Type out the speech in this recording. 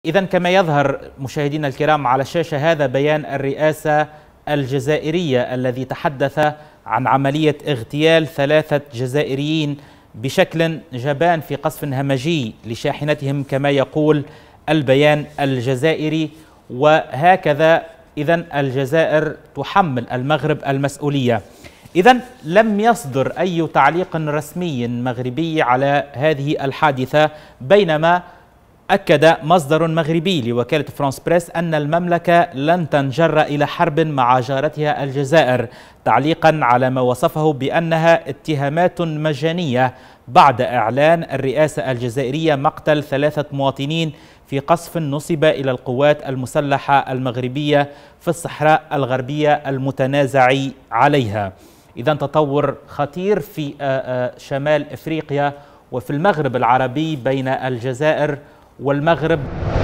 إذا كما يظهر مشاهدينا الكرام على الشاشة، هذا بيان الرئاسة الجزائرية الذي تحدث عن عملية اغتيال 3 جزائريين بشكل جبان في قصف همجي لشاحنتهم كما يقول البيان الجزائري. وهكذا إذن الجزائر تحمل المغرب المسؤولية. إذن لم يصدر أي تعليق رسمي مغربي على هذه الحادثة، بينما أكد مصدر مغربي لوكالة فرانس بريس أن المملكة لن تنجر إلى حرب مع جارتها الجزائر، تعليقا على ما وصفه بأنها اتهامات مجانية بعد إعلان الرئاسة الجزائرية مقتل 3 مواطنين في قصف نصب إلى القوات المسلحة المغربية في الصحراء الغربية المتنازع عليها. إذا تطور خطير في شمال إفريقيا وفي المغرب العربي بين الجزائر والمغرب.